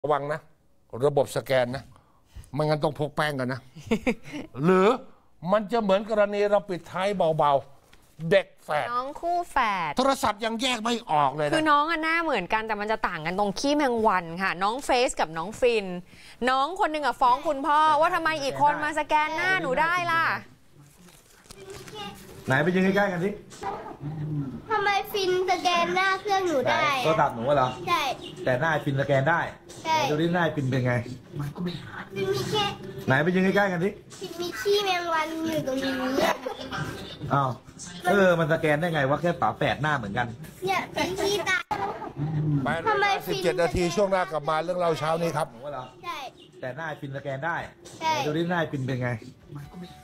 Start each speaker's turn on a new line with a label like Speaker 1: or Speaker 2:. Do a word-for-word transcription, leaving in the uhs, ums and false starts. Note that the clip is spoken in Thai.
Speaker 1: ระวังนะระบบสแกนนะไม่งั้นต้องพกแป้งกันนะ หรือมันจะเหมือนกรณีเราปิดท้ายเบาๆเด็กแฝด
Speaker 2: น้องคู่แฝด
Speaker 1: โทรศัพท์ยังแยกไม่ออกเลยนะ
Speaker 2: คือน้องอะหน้าเหมือนกันแต่มันจะต่างกันตรงขี้แมงวันค่ะน้องเฟซกับน้องฟินน้องคนหนึ่งอะฟ้องคุณพ่อว่าทำไมอีกคนมาสแกนหน้าหนูได้ล่ะ
Speaker 3: ไหนไปยืนใกล้ๆกันสิ
Speaker 4: ทำไมฟินสแกนหน้าเครื่องหนูได้
Speaker 3: โทรศัพท์หนูเหรอ
Speaker 4: ใช่
Speaker 3: แต่หน้าฟินสแกนได้
Speaker 4: ใช่
Speaker 3: ดูดิหน้าฟินเป็นไง
Speaker 4: ฟินมีแค่
Speaker 3: ไหนไปยืนใกล้ๆกันสิ
Speaker 4: ฟินมีขี้แมงวันอยู่ตรงนี้
Speaker 3: อ้าวเออมันสแกนได้ไงว่าแค่ฝาแฝดหน้าเหมือนกัน
Speaker 4: เนี่ยเป็นขี้ตา
Speaker 1: ทำไมสิบเจ็ดนาทีช่วงหน้ากลับมาเรื่องเราเช้านี้ครับ
Speaker 3: หนูเหรอ
Speaker 4: ใช่
Speaker 3: แต่หน้าฟินสแกนได้
Speaker 4: ใช่
Speaker 3: ดูดิหน้าฟินเป็นไง